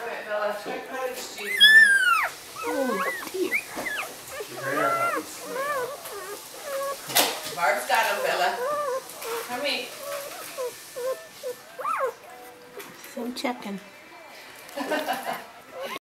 Right, Bella, try cottage cheese, honey. Oh, dear. You heard our puppies. Barb's got him, Bella. Come here. Still checking.